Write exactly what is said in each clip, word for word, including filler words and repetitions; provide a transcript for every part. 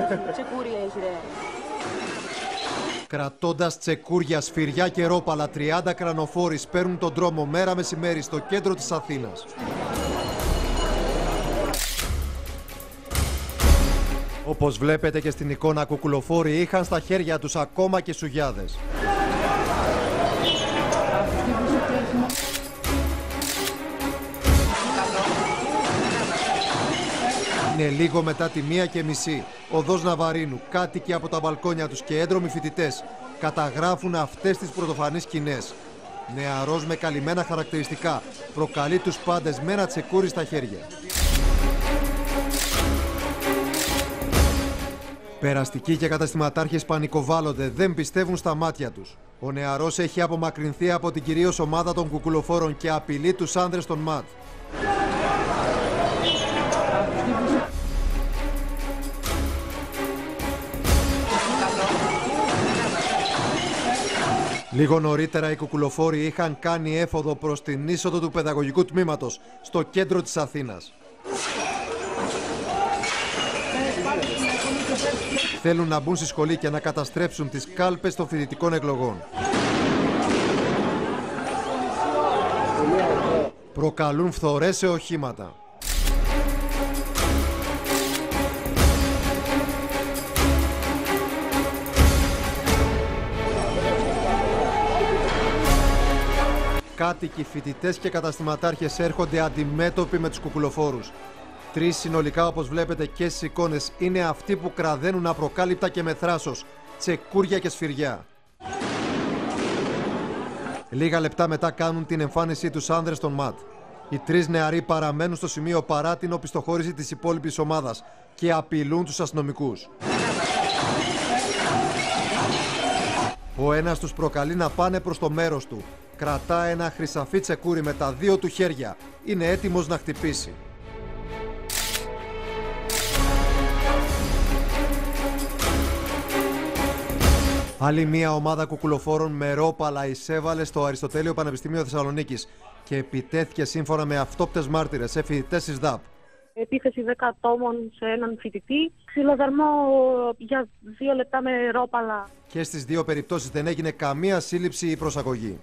τσεκούρια έχει ρε. Κρατώντας τσεκούρια, σφυριά και ρόπαλα, τριάντα κρανοφόροι σπέρνουν τον δρόμο μέρα μεσημέρι στο κέντρο της Αθήνας. Όπως βλέπετε και στην εικόνα, κουκουλοφόροι είχαν στα χέρια τους ακόμα και σουγιάδες. Είναι λίγο μετά τη μία και μισή. Οδός Ναβαρίνου, κάτοικοι από τα μπαλκόνια τους και έντρομοι φοιτητές καταγράφουν αυτές τις πρωτοφανείς σκηνές. Νεαρός με καλυμμένα χαρακτηριστικά προκαλεί τους πάντες με ένα τσεκούρι στα χέρια. Περαστικοί και καταστηματάρχες πανικοβάλλονται, δεν πιστεύουν στα μάτια τους. Ο νεαρός έχει απομακρυνθεί από την κυρίως ομάδα των κουκουλοφόρων και απειλεί τους άνδρες των ΜΑΤ. Λίγο νωρίτερα οι κουκουλοφόροι είχαν κάνει έφοδο προς την είσοδο του παιδαγωγικού τμήματος στο κέντρο της Αθήνας. Θέλουν να μπουν στη σχολή και να καταστρέψουν τις κάλπες των φοιτητικών εκλογών. Προκαλούν φθορές σε οχήματα. Κάτοικοι, φοιτητές και καταστηματάρχες έρχονται αντιμέτωποι με τους κουκουλοφόρους. Τρεις συνολικά, όπως βλέπετε και στις εικόνες, είναι αυτοί που κραδένουν απροκάλυπτα και με θράσος, τσεκούρια και σφυριά. Λίγα λεπτά μετά κάνουν την εμφάνισή τους άνδρες των ΜΑΤ. Οι τρεις νεαροί παραμένουν στο σημείο παρά την οπισθοχώρηση της υπόλοιπης ομάδας και απειλούν τους αστυνομικούς. Ο ένας τους προκαλεί να πάνε προς το μέρος του. Κρατά ένα χρυσαφί τσεκούρι με τα δύο του χέρια. Είναι έτοιμος να χτυπήσει. Άλλη μία ομάδα κουκουλοφόρων με ρόπαλα εισέβαλε στο Αριστοτέλειο Πανεπιστήμιο Θεσσαλονίκης και επιτέθηκε σύμφωνα με αυτόπτες μάρτυρες σε φοιτητές της ΔΑΠ. Επίθεση δέκα ατόμων σε έναν φοιτητή, ξυλοδαρμό για δύο λεπτά με ρόπαλα. Και στις δύο περιπτώσεις δεν έγινε καμία σύλληψη ή προσαγωγή.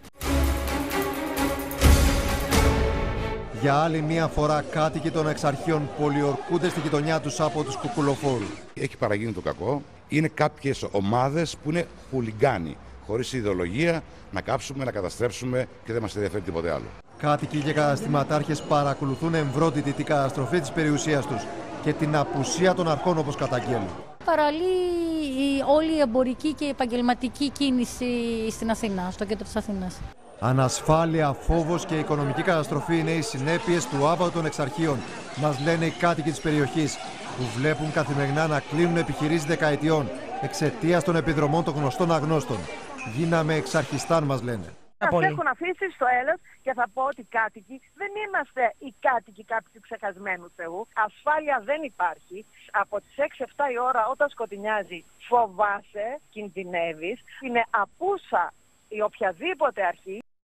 Για άλλη μία φορά κάτοικοι των εξαρχείων πολιορκούνται στη γειτονιά τους από τους κουκουλοφόρους. Έχει παραγίνει το κακό. Είναι κάποιες ομάδες που είναι χουλιγκάνοι, χωρίς ιδεολογία, να κάψουμε, να καταστρέψουμε και δεν μας ενδιαφέρει τίποτε άλλο. Κάτοικοι και καταστηματάρχες παρακολουθούν εμβρόντιτη την καταστροφή της περιουσίας τους και την απουσία των αρχών, όπως καταγγέλνουν. Παραλύει όλη η εμπορική και επαγγελματική κίνηση στην Αθήνα, στο κέντρο της Αθήνας. Ανασφάλεια, φόβος και οικονομική καταστροφή είναι οι συνέπειες του άβατου των εξαρχείων, μας λένε οι κάτοικοι της περιοχής, που βλέπουν καθημερινά να κλείνουν επιχειρήσεις δεκαετιών εξαιτίας των επιδρομών των γνωστών αγνώστων. Γίναμε εξαρχιστάν, μας λένε. Μας έχουν αφήσει στο έλεος και θα πω ότι οι κάτοικοι δεν είμαστε οι κάτοικοι κάποιου ξεχασμένου Θεού. Ασφάλεια δεν υπάρχει. Από τις έξι εφτά η ώρα όταν σκοτεινιάζει φοβάσαι, κινδυνεύεις. Είναι απούσα η οποιαδήποτε αρχή